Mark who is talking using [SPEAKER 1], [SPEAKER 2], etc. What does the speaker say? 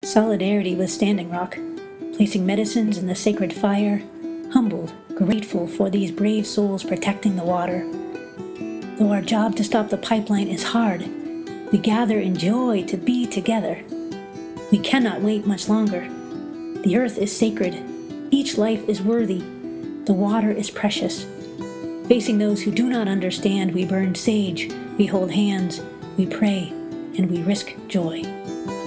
[SPEAKER 1] Solidarity with Standing Rock, placing medicines in the sacred fire, humbled, grateful for these brave souls protecting the water. Though our job to stop the pipeline is hard, we gather in joy to be together. We cannot wait much longer. The earth is sacred. Each life is worthy. The water is precious. Facing those who do not understand, we burn sage, we hold hands, we pray, and we risk joy.